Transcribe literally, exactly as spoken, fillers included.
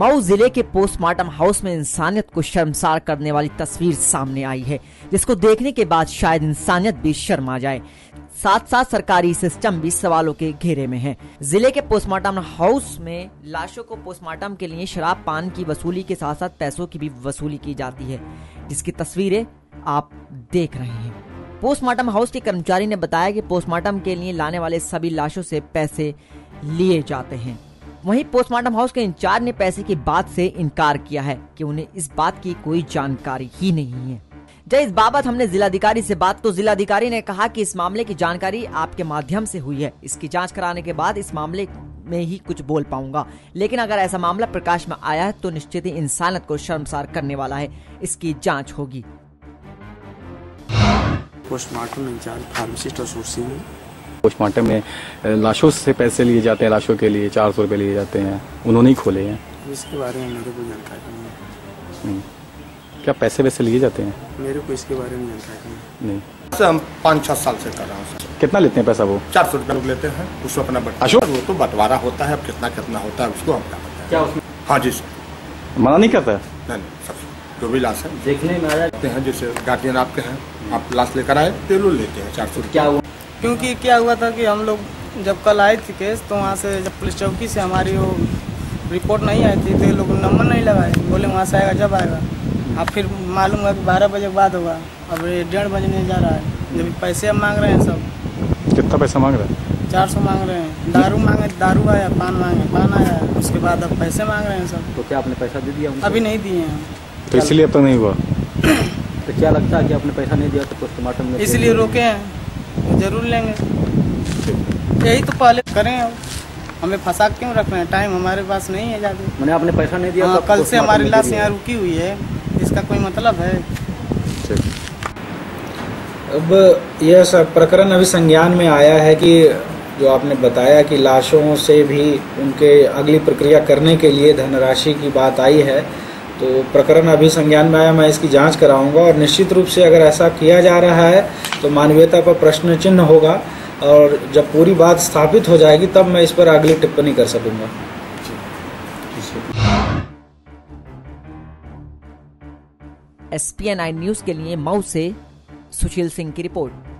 मऊ जिले के postmortem house में इंसानियत को शर्मसार करने वाली तस्वीर सामने आई है, जिसको देखने के बाद शायद इंसानियत भी शर्मा जाए। साथ साथ सरकारी सिस्टम भी सवालों के घेरे में है। जिले के पोस्टमार्टम हाउस में लाशों को पोस्टमार्टम के लिए शराब पान की वसूली के साथ साथ पैसों की भी वसूली की जाती है, जिसकी तस्वीरें आप देख रहे हैं। पोस्टमार्टम हाउस के कर्मचारी ने बताया कि पोस्टमार्टम के लिए लाने वाले सभी लाशों से पैसे लिए जाते हैं। वहीं पोस्टमार्टम हाउस के इंचार्ज ने पैसे की बात से इनकार किया है कि उन्हें इस बात की कोई जानकारी ही नहीं है। जब इस बाबत हमने जिलाधिकारी से बात तो जिलाधिकारी ने कहा कि इस मामले की जानकारी आपके माध्यम से हुई है, इसकी जांच कराने के बाद इस मामले में ही कुछ बोल पाऊंगा, लेकिन अगर ऐसा मामला प्रकाश में आया है तो निश्चित ही इंसानियत को शर्मसार करने वाला है, इसकी जांच होगी। पोस्टमार्टम इंचार्ज फार्मासिस्ट और सोर्सिंग में पोस्टमार्टम में लाशों से पैसे लिए जाते हैं, लाशों के लिए चार सौ रुपये लिए जाते हैं, उन्होंने ही खोले हैं। इसके बारे में मेरे को जानकारी नहीं है। क्या पैसे वैसे लिए जाते हैं? मेरे को इसके बारे में जानकारी नहीं। नहीं हम पाँच छह साल से कर रहा हूँ। कितना लेते हैं पैसा? वो चार सौ रुपये लोग लेते हैं, उसको अपना बंटवारा, वो तो बंटवारा होता है, अब कितना कितना होता है उसको हम क्या पता है। क्या उसमें? हाँ जी सर। मना नहीं करता? नहीं नहीं सब जो भी लाश है देखने में आ जाते हैं, जैसे गार्जियन आपके हैं, आप लाश लेकर आए तो लोग लेते हैं चार सौ। क्या हुआ? क्योंकि क्या हुआ था कि हम लोग जब कल आए थे केस, तो वहाँ से जब पुलिस चौकी से हमारी वो रिपोर्ट नहीं आई थी तो ये लोग नंबर नहीं लगाए, बोले वहाँ से आएगा जब आएगा। अब फिर मालूम हुआ कि बारह बजे के बाद होगा, अब ये डेढ़ बजने जा रहा है, जब पैसे अब मांग रहे हैं सब। कितना पैसा मांग रहे हैं? चार सौ मांग रहे हैं। दारू मांगे, दारू आया, पान मांगे, पान आया, उसके बाद अब पैसे मांग रहे हैं सब। तो क्या आपने पैसा दे दिया उनको? अभी नहीं दिए हैं। तो इसलिए अब तक नहीं हुआ? तो क्या लगता है कि आपने पैसा नहीं दिया तो पोस्टमार्टम में इसलिए रोके हैं, जरूर लेंगे। यही तो पहले करें, हमें फंसा क्यों रख रहे हैं? टाइम हमारे पास नहीं है ज़्यादा। मैंने आपने पैसा नहीं दिया? हाँ, तो कल से हमारी लाश यहाँ रुकी हुई है, इसका कोई मतलब है? अब यह सब प्रकरण अभी संज्ञान में आया है कि जो आपने बताया कि लाशों से भी उनके अगली प्रक्रिया करने के लिए धनराशि की बात आई है, तो प्रकरण अभी संज्ञान में आया, मैं इसकी जांच कराऊंगा और निश्चित रूप से अगर ऐसा किया जा रहा है तो मानवीयता पर प्रश्न चिन्ह होगा और जब पूरी बात स्थापित हो जाएगी तब मैं इस पर अगली टिप्पणी कर सकूंगा। S P N I news के लिए मऊ से सुशील सिंह की रिपोर्ट।